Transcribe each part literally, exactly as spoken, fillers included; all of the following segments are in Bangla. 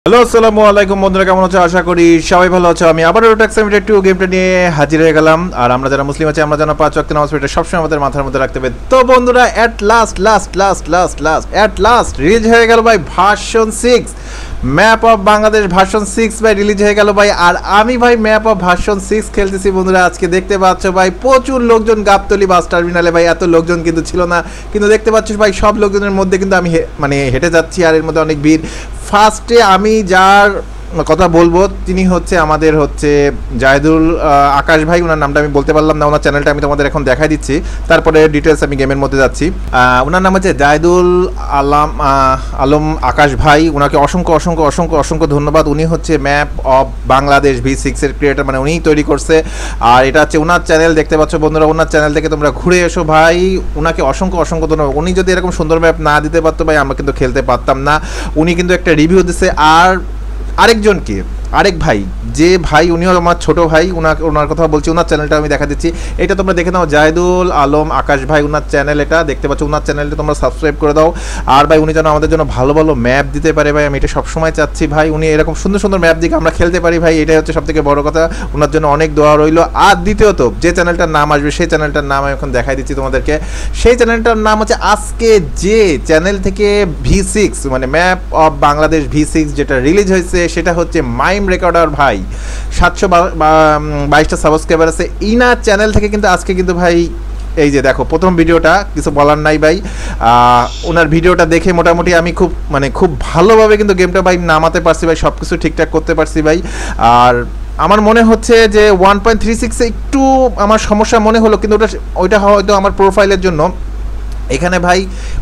হ্যালো আসসালামু আলাইকুম বন্ধুরা, কেমন আছো? আশা করি সবাই ভালো আছো। আমি আবার ট্যাক্স সিমিউলেটর টু গেমটা নিয়ে হাজির হয়ে গেলাম। আর আমরা যারা মুসলিম আছি, আমরা যেন পাঁচ ওয়াক্ত নামাজ পড়ি, এটা সবসময় আমাদের মাথার মধ্যে রাখতে হবে। তো বন্ধুরা, at last last last last last at last release হয়ে গেল ভাই version six, map of Bangladesh version six ভাই রিলিজ হয়ে গেল ভাই। আর আমি ভাই ম্যাপ অফ ভার্সন সিক্স খেলতেছি বন্ধুরা। আজকে দেখতে পাচ্ছ ভাই প্রচুর লোকজন গাবতলী বাস টার্মিনালে ভাই, এত লোকজন কিন্তু ছিল না, কিন্তু দেখতে পাচ্ছ ভাই সব লোকজনের মধ্যে কিন্তু আমি মানে হেঁটে যাচ্ছি, আর এর মধ্যে অনেক ভিড়। ফার্স্টে আমি যার কথা বলবো তিনি হচ্ছে আমাদের হচ্ছে জাহিদুল আকাশ ভাই, ওনার নামটা আমি বলতে পারলাম না, ওনার চ্যানেলটা আমি তোমাদের এখন দেখাই দিচ্ছি, তারপরে ডিটেলস আমি গেমের মধ্যে যাচ্ছি। ওনার নাম হচ্ছে জাহিদুল আলাম আলম আকাশ ভাই, ওনাকে অসংখ্য অসংখ্য অসংখ্য অসংখ্য ধন্যবাদ। উনি হচ্ছে ম্যাপ অফ বাংলাদেশ ভি সিক্সের ক্রিয়েটার, মানে উনিই তৈরি করছে। আর এটা হচ্ছে ওনার চ্যানেল, দেখতে পাচ্ছ বন্ধুরা, ওনার চ্যানেল থেকে তোমরা ঘুরে এসো ভাই। ওনাকে অসংখ্য অসংখ্য ধন্যবাদ। উনি যদি এরকম সুন্দর ম্যাপ না দিতে পারতো ভাই, আমরা কিন্তু খেলতে পারতাম না। উনি কিন্তু একটা রিভিউ দিচ্ছে। আর আরেকজনকে আরেক ভাই, যে ভাই উনিও আমার ছোট ভাই, ওনাকে ওনার কথা বলছি, ওনার চ্যানেলটা আমি দেখা দিচ্ছি, এটা তোমরা দেখে নাও, জাহিদুল আলম আকাশ ভাই ওনার চ্যানেল, এটা দেখতে পাচ্ছ। ওনার চ্যানেলটা তোমরা সাবস্ক্রাইব করে দাও। আর ভাই উনি যেন আমাদের জন্য ভালো ভালো ম্যাপ দিতে পারে ভাই, আমি এটা সবসময় চাচ্ছি ভাই, উনি এরকম সুন্দর সুন্দর ম্যাপ দিকে আমরা খেলতে পারি ভাই, এটাই হচ্ছে সব থেকে বড় কথা। ওনার জন্য অনেক দোয়া রইল। আর দ্বিতীয়ত যে চ্যানেলটার নাম আসবে, সেই চ্যানেলটার নাম আমি এখন দেখাই দিচ্ছি তোমাদেরকে। সেই চ্যানেলটার নাম হচ্ছে, আজকে যে চ্যানেল থেকে ভি সিক্স মানে map of Bangladesh V six যেটা রিলিজ হয়েছে, সেটা হচ্ছে মাইম রেকর্ডার ভাই, সাতশো বাইশটা সাবস্ক্রাইবার আছে ইনার চ্যানেল থেকে। কিন্তু আজকে কিন্তু ভাই এই যে দেখো প্রথম ভিডিওটা, কিছু বলার নাই ভাই, ওনার ভিডিওটা দেখে মোটামুটি আমি খুব মানে খুব ভালোভাবে কিন্তু গেমটা ভাই নামাতে পারছি ভাই, সব কিছু ঠিকঠাক করতে পারছি ভাই। আর আমার মনে হচ্ছে যে ওয়ান পয়েন্ট থ্রি সিক্সে একটু আমার সমস্যা মনে হলো, কিন্তু ওটা ওইটা হয়তো আমার প্রোফাইলের জন্য। এখানে ভাই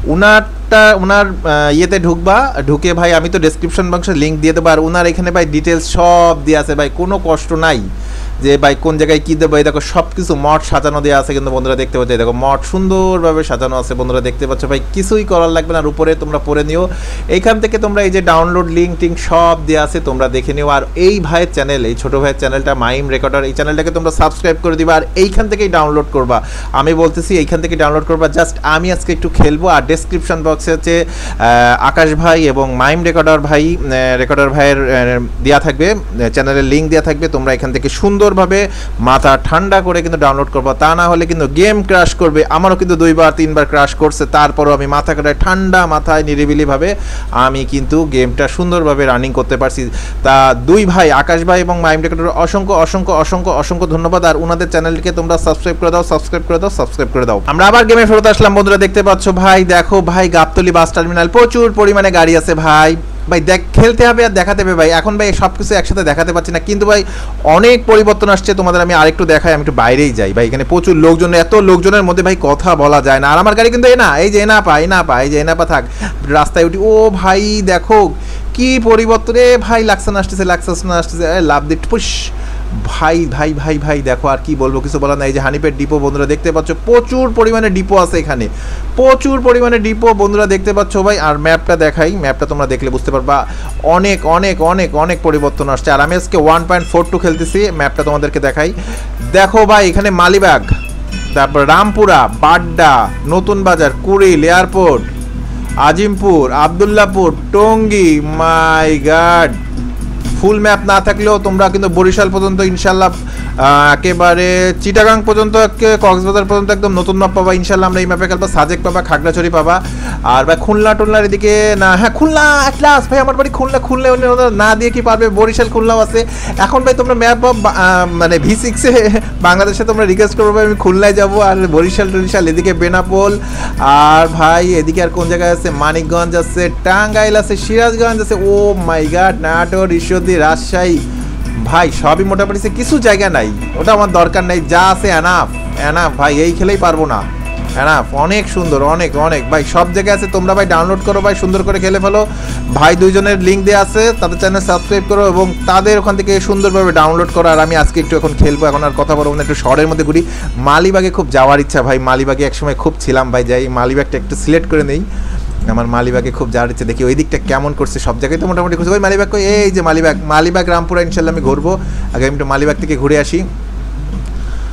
উনারটা উনার ইয়েতে ঢুকবা, ঢুকে ভাই আমি তো ডেসক্রিপশন বক্সে লিঙ্ক দিয়ে দেবো। আর উনার এখানে ভাই ডিটেলস সব দিয়ে আছে ভাই, কোনো কষ্ট নাই যে ভাই কোন জায়গায় কী দেবো। এই দেখো সব কিছু মঠ সাজানো দেওয়া আছে, কিন্তু বন্ধুরা দেখতে পাচ্ছ, দেখো মঠ সুন্দরভাবে সাজানো আছে বন্ধুরা, দেখতে পাচ্ছ ভাই, কিছুই করার লাগবে না। আর উপরে তোমরা পড়ে নিও, এইখান থেকে তোমরা এই যে ডাউনলোড লিঙ্ক টিঙ্ক সব দেওয়া আছে, তোমরা দেখে নিও। আর এই ভাইয়ের চ্যানেল, এই ছোটো ভাইয়ের চ্যানেলটা মাইম রেকর্ডার, এই চ্যানেলটাকে তোমরা সাবস্ক্রাইব করে দিবা। আর এইখান থেকেই ডাউনলোড করবা, আমি বলতেছি এইখান থেকে ডাউনলোড করবা। জাস্ট আমি আজকে একটু খেলবো। আর ডেসক্রিপশন বক্সে হচ্ছে আকাশ ভাই এবং মাইম রেকর্ডার ভাই রেকর্ডার ভাইয়ের দেওয়া থাকবে, চ্যানেলের লিঙ্ক দেওয়া থাকবে। তোমরা এখান থেকে সুন্দরভাবে মাথা ঠান্ডা করে কিন্তু ডাউনলোড করবো, তা না হলে কিন্তু গেম ক্র্যাশ করবে। আমারও কিন্তু দুইবার তিনবার ক্র্যাশ করছে, তারপরও আমি মাথা কাটায় ঠান্ডা মাথায় নিরিবিলিভাবে আমি কিন্তু গেমটা সুন্দরভাবে রানিং করতে পারছি। তা দুই ভাই আকাশ ভাই এবং মাইম রেকর্ডার অসংখ্য অসংখ্য অসংখ্য অসংখ্য ধন্যবাদ। আর ওনাদের চ্যানেলকে তোমরা সাবস্ক্রাইব করে দাও, সাবস্ক্রাইব করে দাও, সাবস্ক্রাইব করে দাও। আমরা আবার গেমে ফেরত আসলাম বন্ধুরা, দেখতে পাচ্ছ ভাই, দেখো ভাই গাবতলী বাস টার্মিনাল প্রচুর পরিমাণে গাড়ি আছে ভাই। ভাই দেখ খেলতে হবে আর দেখাতে হবে ভাই, এখন ভাই সব কিছু একসাথে দেখাতে পারছি না, কিন্তু ভাই অনেক পরিবর্তন আসছে। তোমাদের আমি আরেকটু দেখাই, আমি একটু বাইরেই যাই ভাই, এখানে প্রচুর লোকজন, এত লোকজনের মধ্যে ভাই কথা বলা যায় না। আর আমার গাড়ি কিন্তু এ না, এই যে এনা পা এনা পা এই যে এনা পা থাক, রাস্তায় উঠি। ও ভাই দেখো কি পরিবর্তনে ভাই, লাক্সান আসতেছে, লাক্সান আসতেছে, লাভ দিট পুশ ভাই ভাই ভাই ভাই দেখো, আর কি বলবো, কিছু বলার নাই। এই যে হানিপের ডিপো বন্ধুরা দেখতে পাচ্ছ, প্রচুর পরিমাণে ডিপো আছে এখানে, প্রচুর পরিমাণে ডিপো বন্ধুরা দেখতে পাচ্ছ ভাই। আর ম্যাপটা দেখাই, ম্যাপটা তোমরা দেখলে বুঝতে পারবা অনেক অনেক অনেক অনেক পরিবর্তন আসছে। আর আমি আজকে ওয়ান পয়েন্ট ফোর টু খেলতেছি, ম্যাপটা তোমাদেরকে দেখাই। দেখো ভাই এখানে মালিবাগ, তারপর Rampura, Badda, Notun Bazar, Kuril, airport, Azimpur, Abdullahpur, Tongi, my God. Full map না থাকলেও তোমরা কিন্তু বরিশাল পর্যন্ত ইনশাল্লাহ, একেবারে চিটাগাং পর্যন্ত, কক্সবাজার পর্যন্ত একদম নতুন ম্যাপ পাবা ইনশাল্লাহ। আমরা এই ম্যাপে খেলবো, সাজেক পাবা, খাগড়াছড়ি পাবা। আর ভাই খুলনা টুলনার এদিকে না, হ্যাঁ খুলনা ক্লাস ভাই, আমার বাড়ি খুলনা, খুলনা না দিয়ে কি পারবে, বরিশাল খুলনাও আছে। এখন ভাই তোমরা ম্যাপ মানে ভি সিক্সে বাংলাদেশে তোমরা রিকোয়েস্ট করবো ভাই, আমি খুলনায় যাবো। আর বরিশাল টরিশাল এদিকে বেনাপোল, আর ভাই এদিকে আর কোন জায়গায় আছে, মানিকগঞ্জ আছে, টাঙ্গাইল আছে, সিরাজগঞ্জ আছে, oh my God, Natore, Ishwardi, Rajshahi ভাই সবই মোটামুটি, কিছু জায়গা নাই, ওটা আমার দরকার নেই, যা আছে এনাফ এনাফ ভাই, এই খেলেই পারবো না, এনাফ। অনেক সুন্দর, অনেক অনেক ভাই, সব জায়গায় আছে। তোমরা ভাই ডাউনলোড করো ভাই, সুন্দর করে খেলে ফেলো ভাই। দুইজনের লিঙ্ক দেওয়া আছে, তাদের চ্যানেল সাবস্ক্রাইব করো এবং তাদের ওখান থেকে সুন্দরভাবে ডাউনলোড করো। আর আমি আজকে একটু এখন খেলবো, এখন আর কথা বলবো না, একটু শহরের মধ্যে ঘুরি। মালিবাগে খুব যাওয়ার ইচ্ছা ভাই, মালিবাগে একসময় খুব ছিলাম ভাই, যাই মালিবাগটা একটু সিলেক্ট করে নেই। আমার মালিবাগে খুব যাওয়ার ইচ্ছে, দেখি ওই দিকটা কেমন করছে, সব জায়গায় তো মোটামুটি খুঁজে। ওই মালিবাগ, এই যে মালিবাগ, মালিবাগ রামপুরা ইনশাল্লাহ আমি ঘুরবো, আগে আমি একটু মালিবাগ থেকে ঘুরে আসি। তো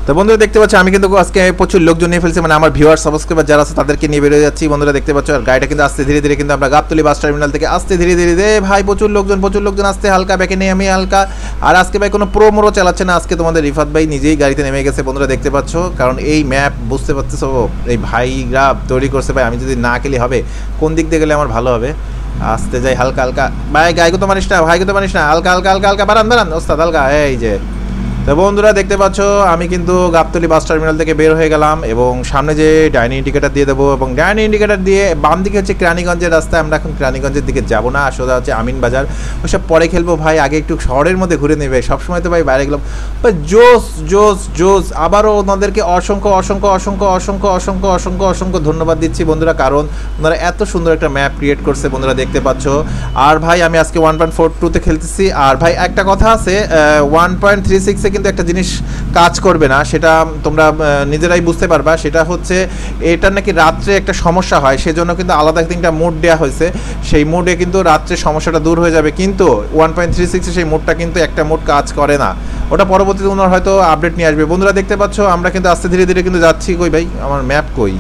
তো বন্ধুরা দেখতে পাচ্ছ আমি কিন্তু আজকে প্রচুর লোকজন নিয়ে ফেলছি, মানে আমার ভিউয়ার সাবস্ক্রাইবার যারা আছে তাদেরকে নিয়ে বেরিয়ে যাচ্ছি বন্ধুরা দেখতে পাচ্ছ। আর গাড়িটা কিন্তু আস্তে ধীরে ধীরে কিন্তু আমরা গাবতলী বাস টার্মিনাল থেকে আস্তে ধীরে ধীরে ধীরে ভাই প্রচুর লোকজন প্রচুর লোকজন আসতে হালকা ব্যাকে নিয়ে আমি হালকা। আর আজকে ভাই কোনো প্রোমোরও চালাচ্ছে না, আজকে তোমাদের রিফাত ভাই নিজেই গাড়িতে নেমে গেছে বন্ধুরা দেখতে পাচ্ছ। কারণ এই ম্যাপ বুঝতে পারতেছো এই ভাইরা তৈরি করছে ভাই, আমি যদি না খেলি হবে কোন দিক দিয়ে গেলে আমার ভালো হবে। আসতে যাই হালকা হালকা ভাই, গাইকে তো মানিস না ভাইকে তো মানিস না, হালকা হালকা হালকা হালকা বারান বারান ওস্তাদ হালকা। এই যে তো বন্ধুরা দেখতে পাচ্ছ আমি কিন্তু গাবতলী বাস টার্মিনাল থেকে বের হয়ে গেলাম এবং সামনে যে ডাইনি ইন্ডিকেটার দিয়ে দেবো এবং ডাইনি ইন্ডিকেটার দিয়ে বাম দিকে হচ্ছে কেরানীগঞ্জের রাস্তায়। আমরা এখন কেরানীগঞ্জের দিকে যাবো না, সোজা হচ্ছে আমিন বাজার, ওসব পরে খেলবো ভাই, আগে একটু শহরের মধ্যে ঘুরে নেবে। সবসময় তো ভাই বাইরে গেলাম জোস জোস জোস। আবারও ওনাদেরকে অসংখ্য অসংখ্য অসংখ্য অসংখ্য অসংখ্য অসংখ্য অসংখ্য ধন্যবাদ দিচ্ছি বন্ধুরা, কারণ ওনারা এত সুন্দর একটা ম্যাপ ক্রিয়েট করছে বন্ধুরা দেখতে পাচ্ছ। আর ভাই আমি আজকে ওয়ান পয়েন্ট ফোর টুতে খেলতেছি। আর ভাই একটা কথা আছে, ওয়ান পয়েন্ট থ্রি সিক্সে কিন্তু একটা জিনিস কাজ করবে না, সেটা তোমরা নিজেরাই বুঝতে পারবা। সেটা হচ্ছে এটা নাকি রাত্রে একটা সমস্যা হয়, সেজন্য কিন্তু আলাদা তিনটা মোড দেওয়া হয়েছে, সেই মোডে কিন্তু রাত্রে সমস্যাটা দূর হয়ে যাবে। কিন্তু ওয়ান পয়েন্ট থ্রি সিক্সে সেই মোডটা কিন্তু একটা মোড কাজ করে না, ওটা পরবর্তীতে ওনার হয়তো আপডেট নিয়ে আসবে বন্ধুরা দেখতে পাচ্ছ। আমরা কিন্তু আস্তে ধীরে ধীরে কিন্তু যাচ্ছি। কই ভাই আমার ম্যাপ কই?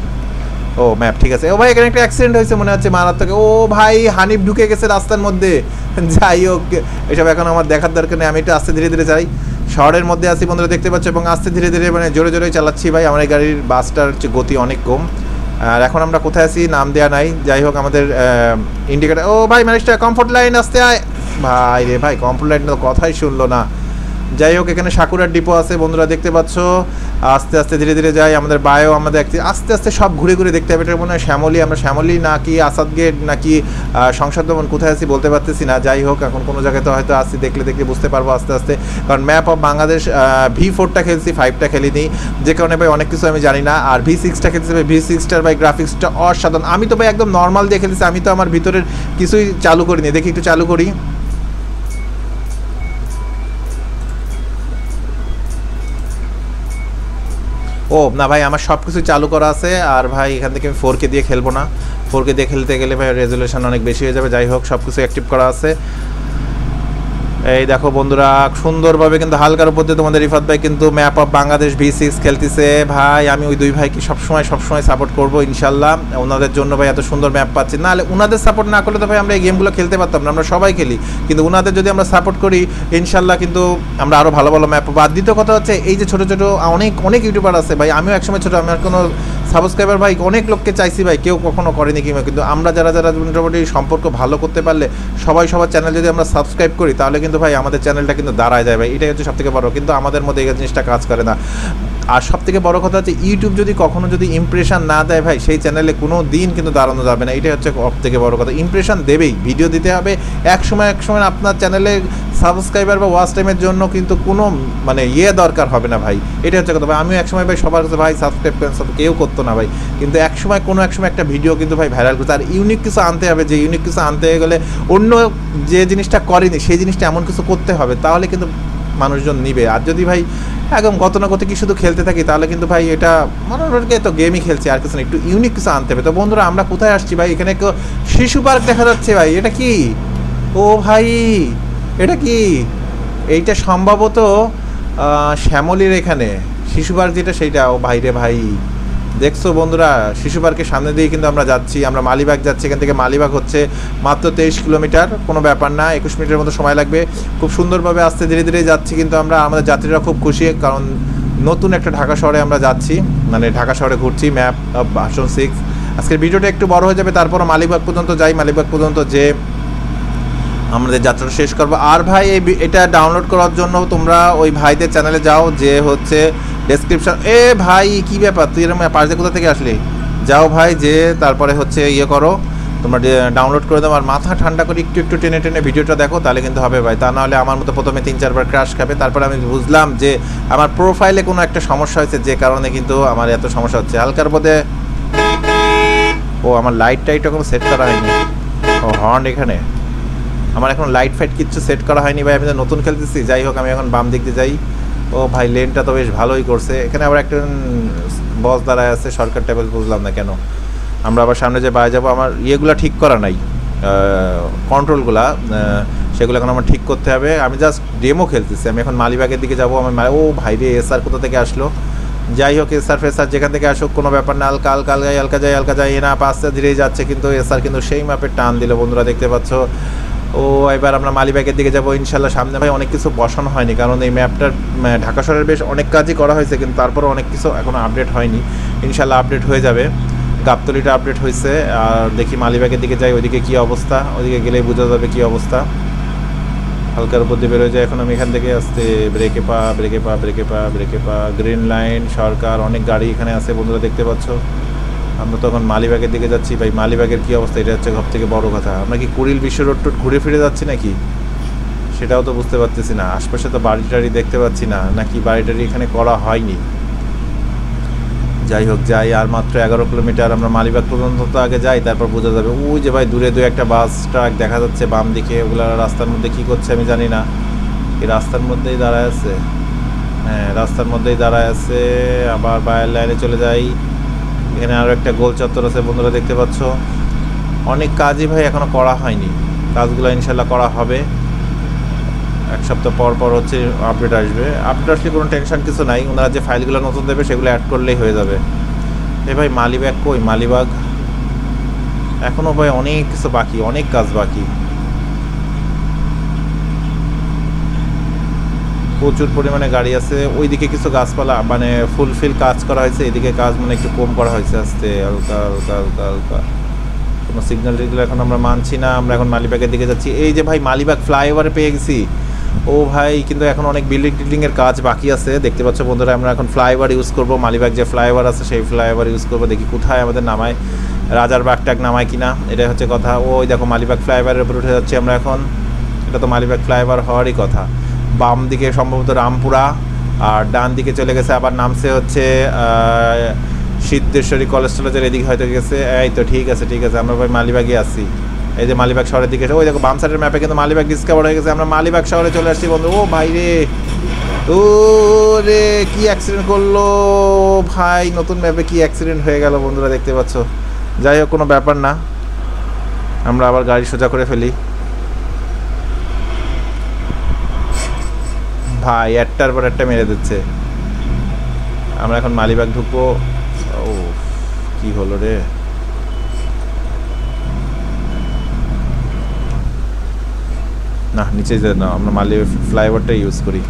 ও ম্যাপ ঠিক আছে। ও ভাই এখানে একটা অ্যাক্সিডেন্ট হয়েছে মনে হচ্ছে মারাত্মক। ও ভাই হানিফ ঢুকে গেছে রাস্তার মধ্যে। যাই হোক এসব এখন আমার দেখার দরকার নেই, আমি একটু আস্তে ধীরে ধীরে যাই। শহরের মধ্যে আসি বন্ধুরা দেখতে পাচ্ছ এবং আস্তে ধীরে ধীরে মানে জোরে জোরে চালাচ্ছি ভাই। আমার এই গাড়ির বাসটার হচ্ছে গতি অনেক কম। আর এখন আমরা কোথায় আছি নাম দেওয়া নাই, যাই হোক আমাদের ইন্ডিকেটার। ও ভাই ম্যানেজটা কমফোর্ট লাইন আসতে আয় ভাই রে ভাই, কমফোর্ট লাইন তো কথাই শুনলো না। যাই হোক এখানে সাকুরার ডিপো আছে বন্ধুরা দেখতে পাচ্ছ। আস্তে আস্তে ধীরে ধীরে যাই, আমাদের বায়ো আমাদের আস্তে আস্তে সব ঘুরে ঘুরে দেখতে হবে। এটা মনে হয় শ্যামলী, আমরা শ্যামলী নাকি আসাদ গেট নাকি সংসদ ভবন কোথায় আছি বলতে পারতেছি না। যাই হোক এখন কোনো জায়গায় তো হয়তো আসছি, দেখলে দেখলে বুঝতে পারবো আস্তে আস্তে। কারণ ম্যাপ অফ বাংলাদেশ ভি ফোরটা খেলছি, ফাইভটা খেলিনি, যে কারণে ভাই অনেক কিছু আমি জানি না। আর ভি সিক্সটা খেলছি ভাই, ভি সিক্সটার ভাই গ্রাফিক্সটা অসাধারণ। আমি তো ভাই একদম নর্মাল দিয়ে খেলছি, আমি তো আমার ভিতরের কিছুই চালু করিনি। দেখি একটু চালু করি। ও না ভাই আমার সব কিছু চালু করা আছে। আর ভাই এখান থেকে আমি ফোর কে দিয়ে খেলবো না, ফোর কে দিয়ে খেলতে গেলে ভাই রেজুলেশন অনেক বেশি হয়ে যাবে। যাই হোক সব কিছু অ্যাক্টিভ করা আছে। এই দেখো বন্ধুরা সুন্দরভাবে কিন্তু হালকার উপর দিয়ে তোমাদের রিফাত ভাই কিন্তু map of Bangladesh V six খেলতেছে ভাই। আমি ওই দুই ভাইকে সবসময় সবসময় সাপোর্ট করবো ইনশাল্লাহ, ওনাদের জন্য ভাই এত সুন্দর ম্যাপ পাচ্ছি। না হলে ওনাদের সাপোর্ট না করলে তো ভাই আমরা এই গেমগুলো খেলতে পারতাম না, আমরা সবাই খেলি, কিন্তু ওনাদের যদি আমরা সাপোর্ট করি ইনশাল্লাহ কিন্তু আমরা আরও ভালো ভালো ম্যাপ পাবো। আর দ্বিতীয় কথা হচ্ছে এই যে ছোটো ছোটো অনেক অনেক ইউটিউবার আছে ভাই, আমিও একসময় ছোটো, আমার কোনো সাবস্ক্রাইবার ভাই অনেক লোককে চাইছি ভাই, কেউ কখনো করেনি কিংবা, কিন্তু আমরা যারা যারা মোটামুটি সম্পর্ক ভালো করতে পারলে সবাই সবার চ্যানেল যদি আমরা সাবস্ক্রাইব করি তাহলে কিন্তু ভাই আমাদের চ্যানেলটা কিন্তু দাঁড়ায় যায় ভাই, এটাই হচ্ছে সবথেকে বড়। কিন্তু আমাদের মধ্যে এই জিনিসটা কাজ করে না। আর সবথেকে বড় কথা হচ্ছে ইউটিউব যদি কখনো যদি ইমপ্রেশন না দেয় ভাই সেই চ্যানেলে কোনো দিন কিন্তু দাঁড়ানো যাবে না, এটাই হচ্ছে সবথেকে বড় কথা। ইমপ্রেশন দেবেই, ভিডিও দিতে হবে, এক সময় এক সময় আপনার চ্যানেলে সাবস্ক্রাইবার বা ওয়াচ টাইমের জন্য কিন্তু কোনো মানে ইয়ে দরকার হবে না ভাই, এটা হচ্ছে কথা ভাই। আমিও একসময় ভাই সবার কাছে ভাই সাবস্ক্রাইব করেন, সব কেউ করতো না ভাই, কিন্তু এক সময় কোনো এক সময় একটা ভিডিও কিন্তু ভাই ভাইরাল করছে। আর ইউনিক কিছু আনতে হবে, যে ইউনিক কিছু আনতে গেলে অন্য যে জিনিসটা করেনি সেই জিনিসটা এমন কিছু করতে হবে, তাহলে কিন্তু মানুষজন নিবে। আর যদি ভাই একদম গতানুগতিক শুধু খেলতে থাকি তাহলে কিন্তু ভাই এটা মানুষকে তো গেমই খেলছে আর কিছু না, একটু ইউনিক কিছু আনতে হবে। তো বন্ধুরা আমরা কোথায় আসছি ভাই? এখানে একটু শিশু পার্ক দেখা যাচ্ছে ভাই, এটা কি? ও ভাই এটা কি? এইটা সম্ভবত শ্যামলীর এখানে শিশু পার্ক যেটা সেইটা। ও ভাই রে ভাই দেখছো বন্ধুরা শিশু পার্কের সামনে দিয়ে কিন্তু আমরা যাচ্ছি, আমরা মালিবাগ যাচ্ছি। এখান থেকে মালিবাগ হচ্ছে মাত্র তেইশ কিলোমিটার, কোনো ব্যাপার না, একুশ মিনিটের মতো সময় লাগবে। খুব সুন্দরভাবে আস্তে ধীরে ধীরে যাচ্ছি, কিন্তু আমরা আমাদের যাত্রীরা খুব খুশি, কারণ নতুন একটা ঢাকা শহরে আমরা যাচ্ছি, মানে ঢাকা শহরে ঘুরছি ম্যাপ অফ ভার্সন সিক্স। আজকের ভিডিওটা একটু বড় হয়ে যাবে, তারপর মালিবাগ পর্যন্ত যাই, মালিবাগ পর্যন্ত যে আমাদের যাত্রাটা শেষ করবো। আর ভাই এই এটা ডাউনলোড করার জন্য তোমরা ওই ভাইদের চ্যানেলে যাও, যে হচ্ছে ডেসক্রিপশন। এ ভাই কি ব্যাপার, তুই এরকম পাশে কোথা থেকে আসলি? যাও ভাই, যে তারপরে হচ্ছে ইয়ে করো, তোমরা ডাউনলোড করে দাও আর মাথা ঠান্ডা করে একটু একটু টেনে টেনে ভিডিওটা দেখো, তাহলে কিন্তু হবে ভাই। তা নাহলে আমার মতো প্রথমে তিন চারবার ক্র্যাশ খাবে। তারপরে আমি বুঝলাম যে আমার প্রোফাইলে কোনো একটা সমস্যা হয়েছে, যে কারণে কিন্তু আমার এত সমস্যা হচ্ছে। হালকার মধ্যে ও আমার লাইট টাইট এখন সেট করা হয়নি। ও হর্ন এখানে আমার এখন লাইট ফাইট কিচ্ছু সেট করা হয়নি ভাই, আমি তো নতুন খেলতেছি। যাই হোক আমি এখন বাম দিক দিয়ে যাই। ও ভাই লেনটা তো বেশ ভালোই করছে। এখানে আবার একটা বস দাঁড়ায় আছে সরকার টেবিল, বুঝলাম না কেন। আমরা আবার সামনে যে বাইরে যাবো, আমার ইয়েগুলো ঠিক করা নাই, কন্ট্রোলগুলা, সেগুলো এখন আমার ঠিক করতে হবে। আমি জাস্ট ডেমো খেলতেছি। আমি এখন মালিবাগের দিকে যাবো। আমি ও ভাই রে এস আর কোথা থেকে আসলো? যাই হোক এসআর ফেসার যেখান থেকে আসুক কোনো ব্যাপার না, হালকা হালকা হালকা হালকা যায় হালকা যায় না আস্তে ধীরেই যাচ্ছে, কিন্তু এসআর কিন্তু সেই ম্যাপের টান দিল বন্ধুরা দেখতে পাচ্ছ। ও এবার আমরা মালিবাগের দিকে যাবো ইনশাল্লাহ। সামনে ভাই অনেক কিছু বসানো হয়নি, কারণ এই ম্যাপটার ঢাকা শহরের বেশ অনেক কাজই করা হয়েছে, কিন্তু তারপরে অনেক কিছু এখনও আপডেট হয়নি। ইনশাল্লাহ আপডেট হয়ে যাবে। গাবতলিটা আপডেট হয়েছে, আর দেখি মালিবাগের দিকে যাই, ওইদিকে কী অবস্থা, ওইদিকে গেলেই বোঝা যাবে কী অবস্থা। হালকার উপর দিয়ে বেরোয় যায়। এখন আমি এখান থেকে আসতে ব্রেকে পা ব্রেকে পা ব্রেকে পা ব্রেকে পা গ্রিন লাইন সরকার অনেক গাড়ি এখানে আছে বন্ধুরা দেখতে পাচ্ছ। আমরা তখন মালিবাগের দিকে যাচ্ছি। ভাই মালিবাগের কী অবস্থা, এটা হচ্ছে সব থেকে বড় কথা। আমরা কি কুড়িল বিশ্ব রোড টোড ঘুরে ফিরে যাচ্ছি নাকি, সেটাও তো বুঝতে পারতেছি না। আশপাশে তো বাড়ি টাড়ি দেখতে পাচ্ছি না, নাকি বাড়ি টাড়ি এখানে করা হয়নি। যাই হোক যাই, আর মাত্র এগারো কিলোমিটার আমরা মালিবাগ পর্যন্ত তো আগে যাই, তারপর বোঝা যাবে। ওই যে ভাই দূরে দু একটা বাস ট্রাক দেখা যাচ্ছে বাম দিকে, ওগুলো রাস্তার মধ্যে কী করছে আমি জানি না। এই রাস্তার মধ্যেই দাঁড়ায় আছে, হ্যাঁ রাস্তার মধ্যেই দাঁড়ায় আছে। আবার বাইরের লাইনে চলে যাই। এখানে আরও একটা গোল চত্বর আছে বন্ধুরা দেখতে পাচ্ছ। অনেক কাজই ভাই এখনও করা হয়নি, কাজগুলো ইনশাল্লাহ করা হবে। এক সপ্তাহ পর পর হচ্ছে আপডেট আসবে। আপডেট আসলে কোনো টেনশন কিছু নাই, ওনারা যে ফাইলগুলো নতুন দেবে সেগুলো অ্যাড করলেই হয়ে যাবে। এ ভাই মালিবাগ কই, মালিবাগ এখনও ভাই অনেক কিছু বাকি, অনেক কাজ বাকি, প্রচুর পরিমাণে গাড়ি আছে। ওইদিকে কিছু গাছপালা মানে ফুলফিল কাজ করা হয়েছে, এদিকে কাজ মানে একটু কম করা হয়েছে, আস্তে হালকা হালকা হালকা হালকা। কোনো সিগন্যাল টিগনাল এখন আমরা মানছি না। আমরা এখন মালিবাগের দিকে যাচ্ছি। এই যে ভাই মালিবাগ ফ্লাইওভারে পেয়ে গেছি। ও ভাই কিন্তু এখন অনেক বিল্ডিং টিল্ডিংয়ের কাজ বাকি আছে দেখতে পাচ্ছ বন্ধুরা। আমরা এখন ফ্লাইওভার ইউজ করবো, মালিবাগ যে ফ্লাইওভার আছে সেই ফ্লাইওভার ইউজ করবো। দেখি কোথায় আমাদের নামায়, রাজারবাগ ট্যাগ নামায় কিনা, এটাই হচ্ছে কথা। ওই দেখো মালিবাগ ফ্লাইওভারের উপর উঠে যাচ্ছি আমরা এখন। এটা তো মালিবাগ ফ্লাইওভার হওয়ারই কথা। বাম দিকে সম্ভবত রামপুরা, আর ডান দিকে চলে গেছে আবার নামছে হচ্ছে সিদ্ধেশ্বরী কলেজ টলেজের এদিকে হয়তো গেছে। এই তো ঠিক আছে ঠিক আছে, আমরা ভাই মালিবাগে আসছি। এই যে মালিবাগ শহরের দিকে, ওই দেখো বাম সাইডের ম্যাপে কিন্তু মালিবাগ ডিসকভার হয়ে গেছে। আমরা মালিবাগ শহরে চলে আসছি বন্ধু। ও ভাই রে, ও রে কি অ্যাক্সিডেন্ট করলো ভাই, নতুন ম্যাপে কি অ্যাক্সিডেন্ট হয়ে গেল বন্ধুরা দেখতে পাচ্ছ। যাই হোক কোনো ব্যাপার না, আমরা আবার গাড়ি সোজা করে ফেলি। ভাই একটার পর একটা মেরে দিচ্ছে। আমরা এখন মালিবাগ ঢুকবো। ও কি হলো রে, না নিচে যে না, আমরা মালিবাগ ফ্লাইওভারটা ইউজ করি।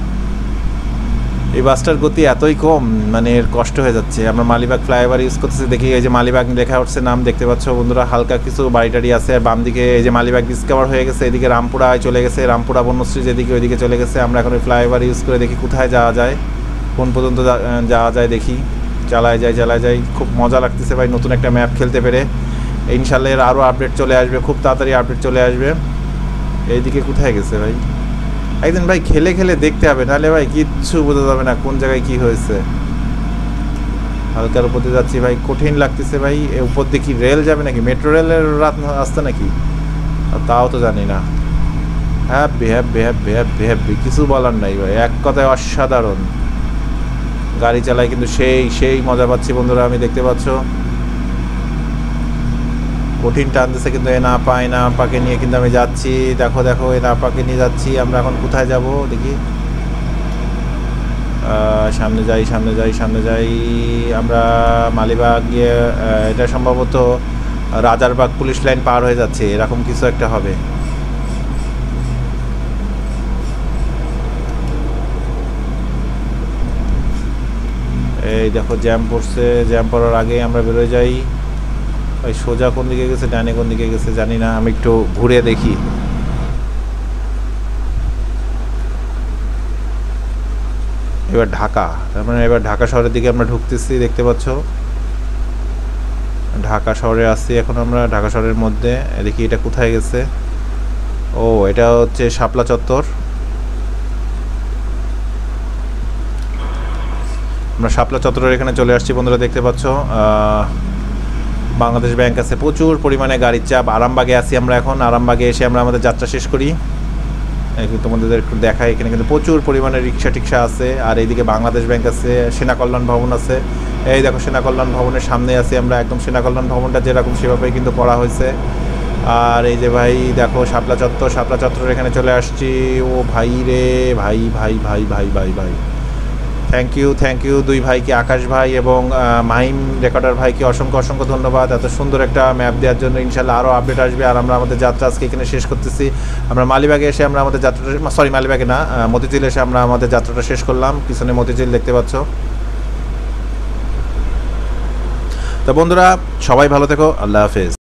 এই বাসটার গতি এতই কম মানে এর কষ্ট হয়ে যাচ্ছে। আমরা মালিবাগ ফ্লাইওভার ইউজ করতেছি, দেখি এই যে মালিবাগ লেখা উঠছে নাম দেখতে পাচ্ছ বন্ধুরা। হালকা কিছু বাড়ি টাড়ি আছে, আর বাম দিকে এই যে মালিবাগ ডিসকভার হয়ে গেছে। এদিকে রামপুরা চলে গেছে, রামপুরা বনশ্রী যেদিকে ওইদিকে চলে গেছে। আমরা এখন ওই ফ্লাইওভার ইউজ করে দেখি কোথায় যাওয়া যায়, কোন পর্যন্ত যাওয়া যায় দেখি। চালায় যাই চালায় যাই, খুব মজা লাগতেছে ভাই নতুন একটা ম্যাপ খেলতে পেরে। ইনশাল্লাহ এর আরও আপডেট চলে আসবে, খুব তাড়াতাড়ি আপডেট চলে আসবে। এইদিকে কোথায় গেছে ভাই, একদিন ভাই খেলে খেলে দেখতে হবে, নাহলে ভাই কিচ্ছু বোঝা যাবে না কোন জায়গায় কি হয়েছে। হালকার উপর দিয়ে যাচ্ছি ভাই, কঠিন লাগতেছে ভাই। এর উপর দিয়ে কি রেল যাবে নাকি, মেট্রো রেলের রাত আসতে নাকি, তাও তো জানি না। Happy happy happy happy happy কিছু বলার নাই ভাই, এক কথায় অসাধারণ। গাড়ি চালাই কিন্তু সেই সেই মজা পাচ্ছি বন্ধুরা, আমি দেখতে পাচ্ছ। কঠিন টানতেছে কিন্তু এ না পায় না পাকে নিয়ে কিন্তু আমি যাচ্ছি। দেখো দেখো এ না পাকে নিয়ে যাচ্ছি। আমরা এখন কোথায় যাব দেখি, সামনে যাই সামনে যাই সামনে যাই। আমরা মালিবাগ গিয়ে এটা সম্ভবত রাজারবাগ পুলিশ লাইন পার হয়ে যাচ্ছে, এরকম কিছু একটা হবে। এই দেখো জ্যাম পড়ছে, জ্যাম পড়ার আগেই আমরা বেরোয় যাই। ওই সোজা কোন দিকে গেছে ডানে কোন দিকে গেছে জানি না, আমি একটু ঘুরে দেখি। এবার ঢাকা, তার মানে এবার ঢাকা শহরের দিকে আমরা ঢুকতেছি দেখতে পাচ্ছ। ঢাকা শহরে আসছি এখন আমরা, ঢাকা শহরের মধ্যে। দেখি এটা কোথায় গেছে, ও এটা হচ্ছে শাপলা চত্বর। আমরা শাপলা চত্বরের এখানে চলে আসছি বন্ধুরা দেখতে পাচ্ছ। বাংলাদেশ ব্যাংক আছে, প্রচুর পরিমাণে গাড়ির চাপ। আরামবাগে আছি আমরা এখন, আরামবাগে এসে আমরা আমাদের যাত্রা শেষ করি। তোমাদের একটু দেখাই, এখানে কিন্তু প্রচুর পরিমাণে রিক্সা টিক্সা আছে। আর এইদিকে বাংলাদেশ ব্যাংক আছে, সেনা কল্যাণ ভবন আছে। এই দেখো সেনা কল্যাণ ভবনের সামনে আছি আমরা একদম, সেনা কল্যাণ ভবনটা যেরকম সেভাবেই কিন্তু করা হয়েছে। আর এই যে ভাই দেখো শাপলা চত্বর, শাপলা চত্বর এখানে চলে আসছি। ও ভাই রে ভাই ভাই ভাই ভাই ভাই ভাই থ্যাংক ইউ থ্যাংক ইউ দুই ভাইকে, আকাশ ভাই এবং মাহিম রেকর্ডার ভাইকে অসংখ্য অসংখ্য ধন্যবাদ এত সুন্দর একটা ম্যাপ দেওয়ার জন্য। ইনশাল্লাহ আরও আপডেট আসবে। আর আমরা আমাদের যাত্রা আজকে এখানে শেষ করতেছি। আমরা মালিবাগে এসে আমরা আমাদের যাত্রাটা, সরি মালিবাগে না, মতিঝিল এসে আমরা আমাদের যাত্রাটা শেষ করলাম। পিছনে মতিঝিল দেখতে পাচ্ছ। তো বন্ধুরা সবাই ভালো থেকো, আল্লাহ হাফেজ।